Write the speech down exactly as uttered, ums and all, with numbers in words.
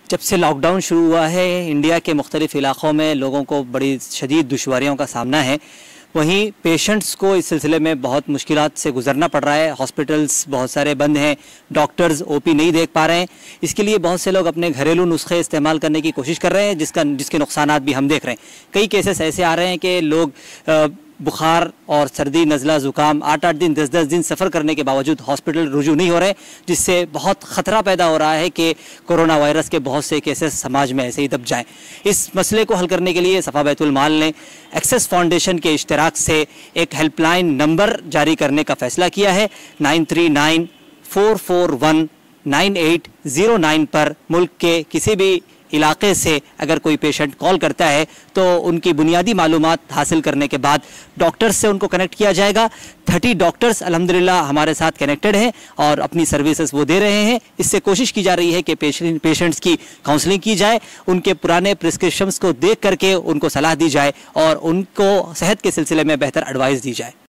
जब से लॉकडाउन शुरू हुआ है इंडिया के मुख्तलिफ इलाक़ों में लोगों को बड़ी शदीद दुश्वारियों का सामना है। वहीं पेशेंट्स को इस सिलसिले में बहुत मुश्किलात से गुजरना पड़ रहा है। हॉस्पिटल्स बहुत सारे बंद हैं, डॉक्टर्स ओपी नहीं देख पा रहे हैं। इसके लिए बहुत से लोग अपने घरेलू नुस्खे इस्तेमाल करने की कोशिश कर रहे हैं, जिसका जिसके नुकसानात भी हम देख रहे हैं। कई केसेस ऐसे आ रहे हैं कि लोग आ, बुखार और सर्दी, नज़ला, ज़ुकाम आठ आठ दिन दस दस दिन सफ़र करने के बावजूद हॉस्पिटल रुजू नहीं हो रहे, जिससे बहुत ख़तरा पैदा हो रहा है कि कोरोना वायरस के बहुत से केसेस समाज में ऐसे ही दब जाएं। इस मसले को हल करने के लिए सफ़ा बैतुल माल ने एक्सेस फाउंडेशन के इश्तराक से एक हेल्पलाइन नंबर जारी करने का फ़ैसला किया है। Nine three nine four four one nine eight zero nine पर मुल्क के किसी भी इलाके से अगर कोई पेशेंट कॉल करता है तो उनकी बुनियादी मालूमात हासिल करने के बाद डॉक्टर्स से उनको कनेक्ट किया जाएगा। थर्टी डॉक्टर्स अल्हम्दुलिल्लाह हमारे साथ कनेक्टेड हैं और अपनी सर्विसेज वो दे रहे हैं। इससे कोशिश की जा रही है कि पेशेंट पेशेंट्स की काउंसलिंग की जाए, उनके पुराने प्रिस्क्रिप्शंस को देख करके उनको सलाह दी जाए और उनको सेहत के सिलसिले में बेहतर एडवाइस दी जाए।